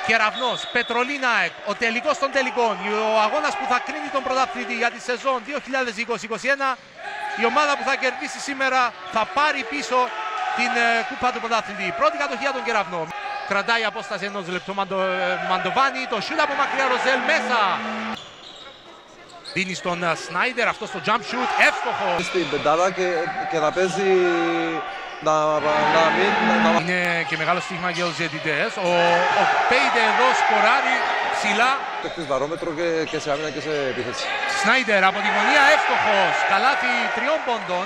Κεραυνός, Πετρολίνα ΑΕΚ, ο τελικός των τελικών, ο αγώνας που θα κρίνει τον πρωταθλητή για τη σεζόν 2020-2021. Η ομάδα που θα κερδίσει σήμερα θα πάρει πίσω την κούπα του πρωταθλητή. Πρώτη κατοχή των Κεραυνών. Κρατάει απόσταση ενός λεπτού Μαντοβάνι, το σούτ από μακριά Ροζέλ μέσα. Δίνει στον Σνάιντερ αυτό στο jump shoot, εύστοχο. Στην πεντάδα και να παίζει Είναι και μεγάλο στοίχημα για τους διαιτητές. Ο Πέιντε εδώ σκοράρει ψηλά. Παίκτης βαρόμετρο και σε άμυνα και σε επίθεση. Σνάιντερ από τη γωνία, εύστοχος. Καλάθι 3 πόντων.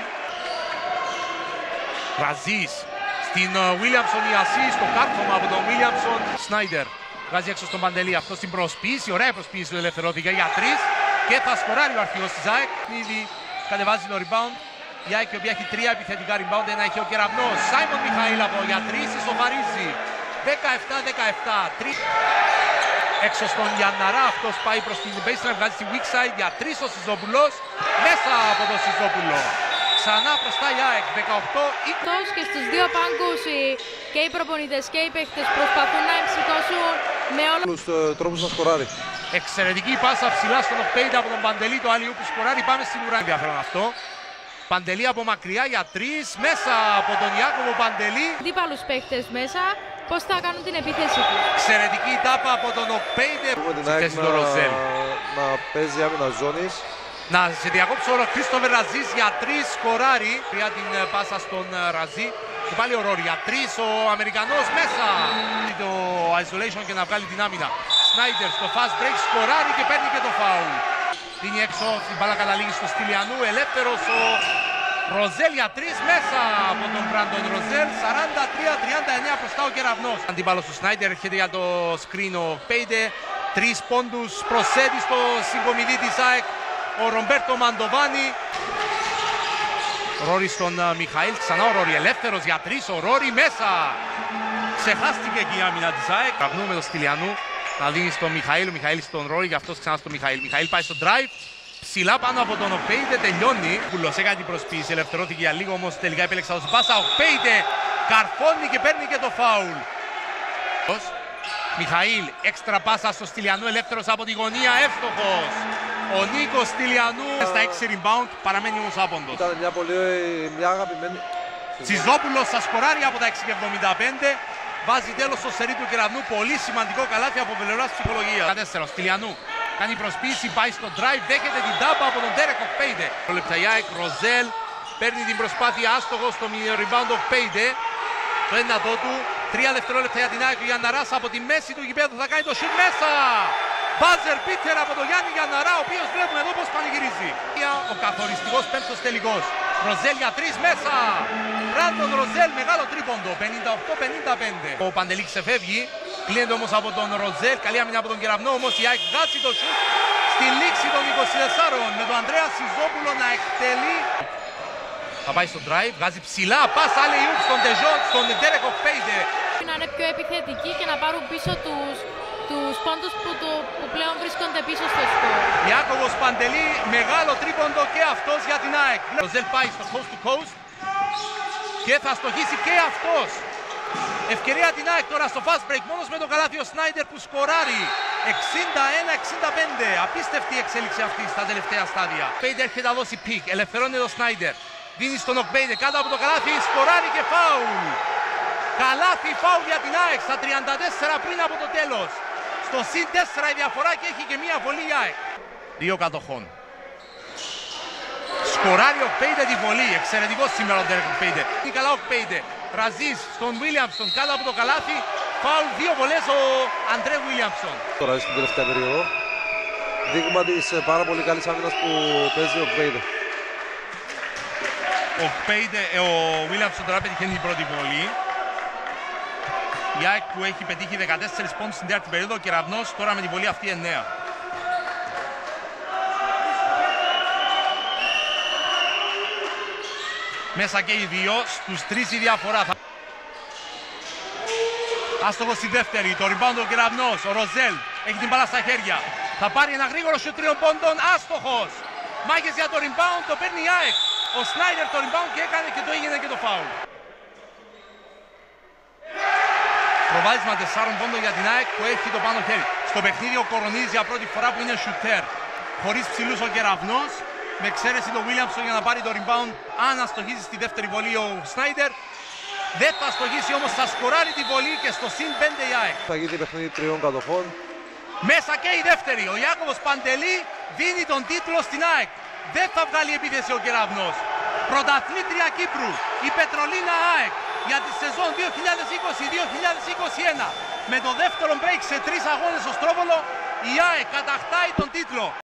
Ραζής στην Βίλιαμσον η ασίστ, το κάρφωμα από τον Βίλιαμσον. Σνάιντερ βγάζει έξω στον Παντελή, αυτό στην προσποίηση, ωραία προσποίηση του ελευθερώθηκε για 3 και θα σκοράρει ο αρχηγός της ΑΕΚ. Ήδη κατεβάζει το rebound. Η ΑΕΚ η οποία έχει 3 επιθετικά rebound, ένα έχει ο Κεραυνός. Σάιμον Μιχαήλ από για 3, ισοφαρίζει. 17-17, 3. Έξω στον Γιανναρά, αυτός πάει προς την baseline, βγάζει στη weak side για 3 ο Σιζόπουλος. Μέσα από τον Σιζόπουλο. Ξανά μπροστά η ΑΕΚ, 18-20. Και στους δύο πάγκους και οι προπονητές και οι παίχτες προσπαθούν να εμψητώσουν με όλους τους τρόπους να σκοράρει. Εξαιρετική πάσα ψηλά στον Οκπέιντε από τον Παντελή, το άλλιου που σκοράρει. Πάμε στην ουρά. Ενδιαφέρον αυτό. Παντελή από μακριά για 3, μέσα από τον Ιάκωβο Παντελή. Αντίπαλους παίχτες μέσα, πώς θα κάνουν την επίθεση του. Εξαιρετική τάπα από τον Οκπέιντε. Να παίζει άμυνα ζώνης. Να σε διακόψω ο Κρίστοφερ Ραζής για 3, σκοράρει. Για την πάσα στον Ραζί. Και πάλι ο Ρόρι για 3, ο Αμερικανός μέσα. Το isolation και να βγάλει την άμυνα. Σνάιντερ στο fast break σκοράρει και παίρνει και το foul. Δίνει έξω, την μπάλα καταλήγει στο Στυλιανού, ελεύθερος ο Ροζέλ για 3 μέσα από τον Μπράντον Ροζέλ. 43-39 μπροστά ο Κεραυνός. Αντίπαλος του Σνάιντερ έρχεται για το screen ο Πέιντε. 3 πόντους προσθέτει στο συγκομιδί της ΑΕΚ ο Ρομπέρτο Μαντοβάνι. Ρόρι στον Μιχαήλ, ξανά ο Ρόρι ελεύθερος για 3, ο Ρόρι μέσα. Ξεχάστηκε εκεί η άμυνα της ΑΕΚ. Κραυνούμε το Στυλιανού. Να δίνει στον Μιχαήλ, ο Μιχαήλ στον Ρόρι, γι' αυτό ξανά στον Μιχαήλ. Μιχαήλ πάει στο drive, ψηλά πάνω από τον Οκπέιντε, τελειώνει. Πουλος έκανε την προσποίηση, ελευθερώθηκε για λίγο, όμως τελικά επέλεξα ως πάσα. Οκπέιντε καρφώνει και παίρνει και το φάουλ. Μιχαήλ, έξτρα πάσα στο Στυλιανού, ελεύθερος από τη γωνία, εύστοχος. Ο Νίκος Στυλιανού στα 6 rebound, παραμένει όμως άποντος. Ήταν μια αγαπημένη. Τσιζόπουλος θα σκοράρει από τα 6,75. Βάζει τέλος στο σερί του Κεραυνού. Πολύ σημαντικό καλάθι από πλευράς ψυχολογίας. 14, Στυλιανού. Κάνει προσποίηση, πάει στο drive, δέχεται την τάπα από τον Ντέρεκ Οκπέιντε. Ο Λεπταγιάικ, Ροζέλ, παίρνει την προσπάθεια άστοχο στο rebound Οκπέιντε. Το ένατό του, 3 δευτερόλεπτα για την ΑΕΚ. Ο Γιανναράς από τη μέση του γηπέδου θα κάνει το shoot μέσα. Μπάζερ πίτερ από τον Γιάννη Γιανναρά, ο οποίος βλέπουμε εδώ πως πανηγυρίζει. Ο καθοριστικός πέμπτος τελικός. Ροζέλ για 3 μέσα. Μπράντον Ροζέλ, μεγάλο τρίποντο, 58-55. Ο Παντελή ξεφεύγει, κλείνεται όμως από τον Ροζέλ. Καλή άμυνα από τον Κεραυνό, όμως η ΑΕΚ βγάζει το σουτ στη λήξη των 24 με τον Ανδρέα Σιζόπουλο να εκτελεί. Θα πάει στο drive, βγάζει ψηλά, πάσα άλλη ιουπ στον Τεζόν, στον Ντέρεκ Οκπέιντε. Να είναι πιο επιθετικοί και να πάρουν πίσω τους πόντους που πλέον βρίσκονται πίσω στο σκορ. Ιάκωβος Παντελή, μεγάλο τρίποντο και αυτός για την ΑΕΚ. Ροζέλ πάει στο coast to coast και θα στοχίσει και αυτός. Ευκαιρία την ΑΕΚ τώρα στο fast break, μόνος με τον καλάθι ο Σνάιντερ που σκοράρει. 61-65, απίστευτη εξέλιξη αυτή στα τελευταία στάδια. Πέιντερ έρχεται να δώσει πικ, ελευθερώνει τον Σνάιντερ. Δίνει στον Οκπέιντε κάτω από το καλάθι, σκοράρει και φάουλ. Καλάθι φάουλ για την ΑΕΚ στα 34 πριν από το τέλος. Στο συν 4 η διαφορά και έχει και μία βολή η ΑΕΚ. 2 κατοχών. Σκοράρει ο Οκπέιντε τη βολή. Εξαιρετικός σήμερα ο Ντέρεκ Οκπέιντε. Είναι καλά ο Οκπέιντε. Ραζής στον Βίλιαμσον κάτω από το καλάθι. Φάουλ, 2 βολές ο Αντρέ Βίλιαμσον. Τώρα στην τελευταία περίοδο. Δείγμα της πάρα πολύ καλής άμυνας που παίζει ο Οκπέιντε. Ο Βίλιαμσον τώρα πετυχαίνει την πρώτη βολή. Η ΑΕΚ που έχει πετύχει 14 πόντους στην τέταρτη περίοδο, ο Κεραυνός τώρα με τη βολή αυτή 9. Μέσα και οι δύο, στους 3 η διαφορά. Άστοχος στη δεύτερη, το rebound ο Κεραυνός, ο Ροζέλ έχει την μπάλα στα χέρια. Θα πάρει ένα γρήγορο σουτ 3 πόντων, άστοχος. Μάγες για το rebound, το παίρνει η ΑΕΚ. Ο Σνάιντερ το rebound και έκανε και το έγινε και το foul. Προβάδισμα 4 πόντων για την ΑΕΚ που έχει το πάνω χέρι. Στο παιχνίδι ο Κορονίδης για πρώτη φορά που είναι shooter. Χωρίς ψηλούς ο Κεραυνός. Με εξαίρεση το Williamson για να πάρει το rebound. Αν αστοχίσει στη δεύτερη βολή ο Σνάιντερ. Δεν θα αστοχίσει όμως, θα σκοράρει τη βολή και στο συν 5 η ΑΕΚ. Θα γίνει παιχνίδι 3 κατοχών. Μέσα και η δεύτερη. Ο Ιάκωβος Παντελή δίνει τον τίτλο στην ΑΕΚ. Δεν θα βγάλει επίθεση ο Κεραυνός. Πρωταθλήτρια Κύπρου, η Πετρολίνα ΑΕΚ για τη σεζόν 2020-2021. Με το δεύτερο break σε 3 αγώνες στο Στρόβολο, η ΑΕΚ κατακτάει τον τίτλο.